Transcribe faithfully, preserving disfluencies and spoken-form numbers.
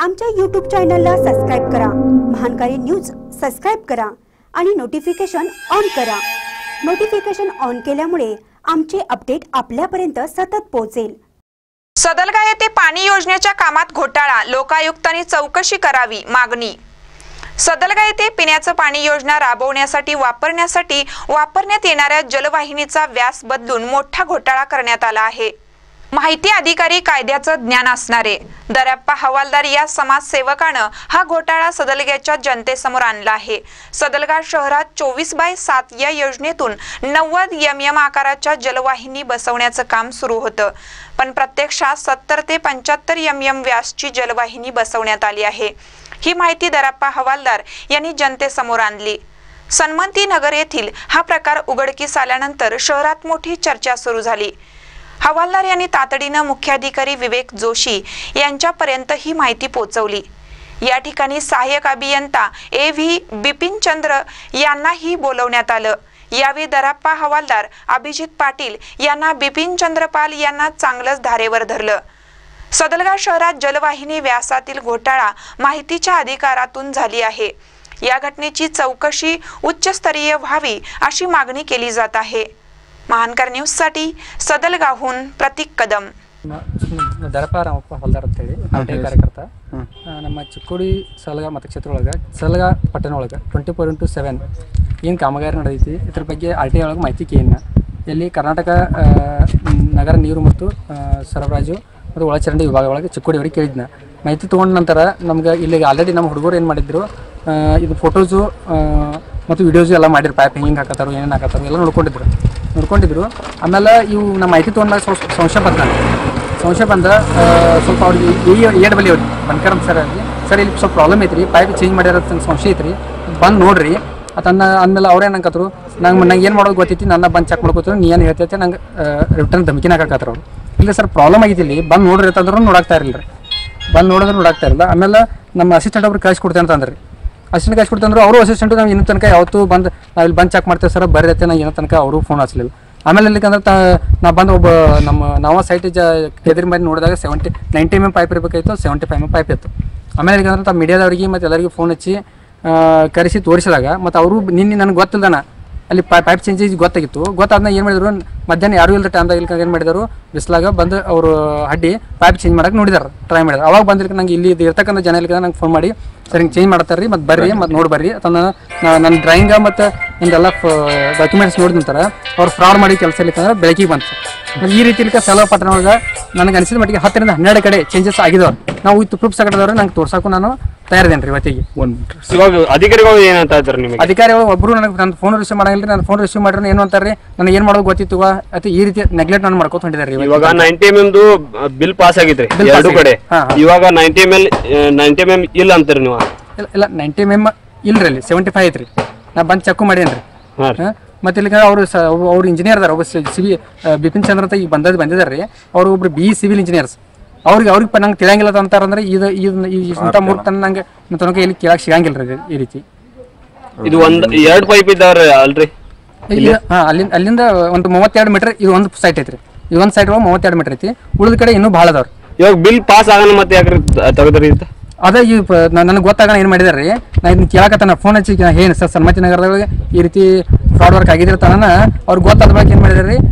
आमच्या यूट्यूब चॅनलला सबस्क्राइब करा, महानकारी न्यूज सबस्क्राइब करा आणि नोटिफिकेशन ऑन करा। नोटिफिकेशन ऑन केल्यामुळे आमचे अपडेट आपल्यापर्यंत सतत पोहोचेल। सदलगा येथे पाणी योजनेच्या कामात घोटाळा, लोकायुक्तांनी चौकशी करावी मागणी। सदलगा येथे पिण्याचं पाणी योजना राबवण्यासाठी वापरण्यासाठी वापरण्यात येणाऱ्या जलवाहिनीचा व्यास बदलून मोठा घोटाळा करण्यात आला आहे। माहिती अधिकारी कायद्याचं ज्ञान असणारे दर्याप्पा हवालदार या समाजसेवकानं हा घोटाळा सदलग्याच्या जनतेसमोर आणला आहे। सदलगा शहरात चोवीस बाय सात या योजनेतून नव्वद एम एम आकाराच्या जलवाहिनी बसवण्याचं काम सुरू होतं, पण प्रत्यक्षात सत्तर ते पंच्याहत्तर एम एम व्यासची जलवाहिनी बसवण्यात आली आहे। ही माहिती दर्याप्पा हवालदार यांनी जनतेसमोर आणली। सन्मती नगर येथील हा प्रकार उघडकीस आल्यानंतर शहरात मोठी चर्चा सुरू झाली। हवालदार यांनी तातडीनं मुख्याधिकारी विवेक जोशी यांच्यापर्यंत ही माहिती पोहोचवली। या ठिकाणी सहाय्यक अभियंता ए व्ही बिपिन चंद्र यांनाही बोलवण्यात आलं। यावेळी दर्याप्पा हवालदार अभिजित पाटील यांना बिपिन चंद्रपाल यांना चांगलंच धारेवर धरलं। सदलगा शहरात जलवाहिनी व्यासातील घोटाळा माहितीच्या अधिकारातून झाली आहे। या घटनेची चौकशी उच्चस्तरीय व्हावी अशी मागणी केली जात आहे। महानकर न्यूज साठी सदलगाहून प्रतीक कदम। दर्याप्ಪ ರಾಮಪ್ಪ ಹವಾಲ್ದಾರ್ ಅಂತ ಹೇಳಿ ಆರ್ಟಿ ಕಾರ್ಯಕರ್ತ ನಮ್ಮ ಚಿಕ್ಕೋಡಿ ಸಲಗ ಮತಕ್ಷೇತ್ರ ಒಳಗೆ ಸಲಗ ಪಟ್ಟಣ ಒಳಗೆ ಟ್ವೆಂಟಿ ಫೋರ್ ಇಂಟು ಸೆವೆನ್ ಏನು ಕಾಮಗಾರಿ ನಡೆದೈತಿ ಇದ್ರ ಬಗ್ಗೆ ಆರ್ ಟಿ ಒಳಗೆ ಮಾಹಿತಿ ಕೇಳಿನ ಇಲ್ಲಿ ಕರ್ನಾಟಕ ನಗರ ನೀರು ಮತ್ತು ಸರಬರಾಜು ಮತ್ತು ಒಳಚರಂಡಿ ವಿಭಾಗ ಒಳಗೆ ಚಿಕ್ಕೋಡಿ ಅವರಿಗೆ ಕೇಳಿದ್ನ ಮಾಹಿತಿ ತೊಗೊಂಡ ನಂತರ ನಮ್ಗೆ ಇಲ್ಲಿಗೆ ಆಲ್ರೆಡಿ ನಮ್ಮ ಹುಡುಗರು ಏನು ಮಾಡಿದ್ರು ಇದು ಫೋಟೋಸು ಮತ್ತು ವಿಡಿಯೋಸು ಎಲ್ಲ ಮಾಡಿದ್ರು, ಪೈಪ್ ಹೆಂಗೆ ಹಾಕತ್ತಾರೋ ಏನೇನು ಹಾಕತ್ತಾರೋ ಎಲ್ಲ ನೋಡ್ಕೊಂಡಿದ್ರು ನೋಡ್ಕೊಂಡಿದ್ರು ಆಮೇಲೆ ಇವು ನಮ್ಮ ಮಾಹಿತಿ ತೊಗೊಂಡಾಗ ಸ್ವಲ್ಪ ಸಂಶಯ ಬಂದ ಸಂಶಯ ಬಂದ ಸ್ವಲ್ಪ ಅವ್ರಿಗೆ ಈ ಏಡ್ ಬಲಿ ಅವ್ರಿಗೆ ಬನ್ಕರ್ ಸರ್ ಅಲ್ಲಿ ಸರ್ ಇಲ್ಲಿ ಸ್ವಲ್ಪ ಪ್ರಾಬ್ಲಮ್ ಐತ್ರಿ, ಪೈಪ್ ಚೇಂಜ್ ಮಾಡ್ಯಾರ ಸಂಶಯ ಐತ್ರಿ, ಬಂದು ನೋಡ್ರಿ ಅದನ್ನ ಅಂದಮೇಲೆ ಅವ್ರೇನು ಹಾಕತ್ರು ನಂಗೆ ನಂಗೆ ಏನು ಮಾಡೋದು ಗೊತ್ತೈತಿ, ನನ್ನ ಬಂದು ಚೆಕ್ ಮಾಡ್ಕೋತಾರೆ, ನೀ ಏನು ಹೇಳ್ತೈತೆ ನಂಗೆ ರಿಟರ್ನ್ ಧಮಕಿನ ಹಾಕತ್ತಾರ ಅವ್ರು। ಇಲ್ಲ ಸರ್ ಪ್ರಾಬ್ಲಮ್ ಆಗೈತಿ ಇಲ್ಲಿ ಬಂದು ನೋಡ್ರಿ ಅಂತಂದ್ರೂ ನೋಡಾಕ್ತಾ ಇರಲಿಲ್ಲ ರೀ, ಬಂದು ನೋಡಿದ್ರೆ ನೋಡಾಕ್ತಾ ಇರಲಿಲ್ಲ। ಆಮೇಲೆ ನಮ್ಮ ಅಸಿಸ್ಟೆಂಟ್ ಒಬ್ರು ಕಳಿಸ್ಕೊಡ್ತೇನೆ ಅಂತಂದ್ರಿ, ಅಸಿಸ್ಟೆಂಟ್ ಕಳಿಸ್ಕೊಡ್ತಂದ್ರೆ ಅವರು ಅಸಿಸ್ಟೆಂಟು ನಾವು ಇನ್ನೂ ತನಕ ಯಾವತ್ತೂ ಬಂದು ನಾವು ಇಲ್ಲಿ ಬಂದು ಚೆಕ್ ಮಾಡ್ತೇವೆ ಸರ್ ಬರೀತೆ ನಾ ಏನೋ ತನಕ ಅವರು ಫೋನ್ ಹಚ್ಚಲಿಲ್ಲ। ಆಮೇಲೆ ಇಲ್ಲಿಕಂದ್ರೆ ತ ನಾ ಬಂದು ಒಬ್ಬ ನಮ್ಮ ನಾವು ಸೈಟ್ ಜ ಎದುರು ಮಾಡಿ ನೋಡಿದಾಗ seventy ninety M M pipe ಇರಬೇಕಾಯ್ತು, seventy five M M pipe ಇತ್ತು। ಆಮೇಲೆ ಇಲ್ಲಿಕಂದ್ರೆ ತಾ ಮೀಡಿಯಾದವ್ರಿಗೆ ಮತ್ತು ಎಲ್ಲರಿಗೂ ಫೋನ್ ಹಚ್ಚಿ ಕರೆಸಿ ತೋರಿಸಿದಾಗ ಮತ್ತು ಅವರು ನಿನ್ನೆ ನನಗೆ ಗೊತ್ತಿಲ್ದಾನ ಅಲ್ಲಿ ಪೈ ಪೈಪ್ ಚೇಂಜ್ ಗೊತ್ತಾಗಿತ್ತು, ಗೊತ್ತಾದ್ಮೇಲೆ ಏನು ಮಾಡಿದ್ರು ಮಧ್ಯಾಹ್ನ ಯಾರು ಇಲ್ಲದ ಟೈಮ್ದಾಗ ಇಲ್ಲಿ ಏನು ಮಾಡಿದರು ಬಿಸ್ಲಾಗ ಬಂದು ಅವರು ಅಡ್ಡಿ ಪೈಪ್ ಚೇಂಜ್ ಮಾಡಕ್ಕೆ ನೋಡಿದಾರೆ, ಟ್ರೈ ಮಾಡಿದ್ರು। ಅವಾಗ ಬಂದಿರ್ಕ ನಂಗೆ ಇಲ್ಲಿ ಇರ್ತಕ್ಕಂಥ ಜನ ಇಲ್ಲಿ ನಂಗೆ ಫೋನ್ ಮಾಡಿ ಸರ್ ಹಿಂಗೆ ಚೇಂಜ್ ಮಾಡ್ತಾರೆ ರೀ ಮತ್ತು ಬರ್ರಿ ಮತ್ತು ನೋಡಿ ಬರ್ರಿ ಅದನ್ನು ನನ್ನ ಡ್ರಾಯಿಂಗ ಮತ್ತು ನಿಮ್ದೆಲ್ಲ ಡಾಕ್ಯುಮೆಂಟ್ಸ್ ನೋಡಿದ ನಂತರ ಅವ್ರು ಫ್ರಾಡ್ ಮಾಡಿ ಕೆಲಸ ಇಲ್ಲಿಕಂದ್ರೆ ಬೆಳಕಿಗೆ ಬಂತು। ಈ ರೀತಿ ಇಲ್ಲಿಕ ಸಲ ಪಟ್ಟಣ ಒಳಗೆ ನನಗೆ ಅನಿಸಿದ ಮಟ್ಟಿಗೆ ಹತ್ತರಿಂದ ಹನ್ನೆರಡು ಕಡೆ ಚೇಂಜಸ್ ಆಗಿದವ್ರು ನಾವು ಇತ್ತು ಪ್ರೂಫ್ ಸಕಟದವ್ರು ನಂಗೆ ತೋರ್ಸಕ್ಕೂ ನಾನು ತಯಾರಿದ್ದೇನೆ ರೀ ಇವತ್ತಿಗೆ। ಇವಾಗ ಅಧಿಕಾರಿಗಳು ಏನಂತ ಇದ್ದಾರೆ ನಿಮಗೆ? ಅಧಿಕಾರಿಗಳು ಒಬ್ಬರು ನನಗೆ ನನ್ನ ಫೋನ್ ರಿಸೀವ್ ಮಾಡಂಗಿಲ್ಲ, ನನ್ನ ಫೋನ್ ರಿಸೀವ್ ಮಾಡಿದ್ರೆ ಏನು ಅಂತಾರೆ ರೀ ನನಗೆ ಏನು ಮಾಡೋದು ಗೊತ್ತಿತ್ತು ಅಥವಾ ಈ ರೀತಿ ನೆಗ್ಲೆಕ್ಟ್ ನಾನು ಮಾಡ್ಕೊತ ಹೊಂಟಿದ್ದಾರೆ ರೀ। ಇವಾಗ ನೈಂಟಿ ಎಮ್ ಎಮ್ದು ಬಿಲ್ ಪಾಸ್ ಆಗಿದ್ರಿ ಎರಡು ಕಡೆ, ಇವಾಗ ninety M L ninety M M ಇಲ್ಲ ಅಂತೀರಿ ನೀವು? ಇಲ್ಲ ಇಲ್ಲ ನೈಂಟಿ ಎಮ್ ಎಮ್ ಇಲ್ರಿ, ಅಲ್ಲಿ ಸೆವೆಂಟಿ ಫೈವ್ ಐತ್ರಿ, ನಾ ಬಂದು ಚೆಕ್ ಮಾಡೇನ್ರಿ। ಮತ್ತೆ ಇಲ್ಲಿ ಅವರು ಅವ್ರು ಇಂಜಿನಿಯರ್ ಅದಾರ, ಒಬ್ಬ ಸಿವಿ ಬಿಪಿನ್ ಚಂದ್ರ ಅಂತ ಈಗ ಬಂದದ್ದು ಬಂದಿದ್ದಾರೆ ರೀ, ಅವರು ಒಬ್ರು ಬಿ ಸಿವಿಲ್ ಇಂಜಿನಿಯರ್ಸ್, ಅವ್ರಿಗೆ ಅವ್ರಿಗೆ ನಂಗೆ ತಿಳಿಯಂಗಿಲ್ಲ ಅಂತಾರಂದ್ರೆ ಇದು ಇಂಥ ಮೂರ್ತ ನಂಗೆ ತನಕ ಇಲ್ಲಿ ಕೇಳಕ್ಕೆ ಸಿಗಂಗಿಲ್ಲ ರೀ ಈ ರೀತಿ। ಇದು ಒಂದು ಎರಡು ಪೈಪ್ ಇದ್ದಾವ್ರಿ ಅಲ್ರಿ? ಹಾಂ ಅಲ್ಲಿಂದ ಅಲ್ಲಿಂದ ಒಂದು ಮೂವತ್ತೆರಡು ಮೀಟರ್ ಇದು ಒಂದು ಸೈಟ್ ಐತ್ರಿ, ಇದು ಒಂದು ಸೈಟ್ ಒಳಗೆ ಮೂವತ್ತೆರಡು ಮೀಟರ್ ಐತಿ, ಉಳಿದ ಕಡೆ ಇನ್ನೂ ಭಾಳ ಅದಾವ್ರಿ। ಇವಾಗ ಬಿಲ್ ಪಾಸ್ ಆಗೋಣ ಮತ್ತೆ ಯಾಕ್ರಿ ತೆಗೆದ್ರಿ ಅಂತ ಅದೇ ಈ ನನಗೆ ಗೊತ್ತಾಗೋಣ ಏನು ಮಾಡಿದಾರೆ ರೀ, ನಾ ಇದನ್ನ ಕೇಳಕತ್ತಾನ ಫೋನ್ ಹಚ್ಚಿ ಏನು ಸರ್ ಸನ್ಮತಿ ನಗರದೊಳಗೆ ಈ ರೀತಿ ಫ್ರಾಡ್ ವರ್ಕ್ ಆಗಿದ್ರೆ ತನ ಅವ್ರಿಗೆ ಗೊತ್ತಾದ ಬಳಕ ಏನು ಮಾಡಿದಾರೆ ರೀ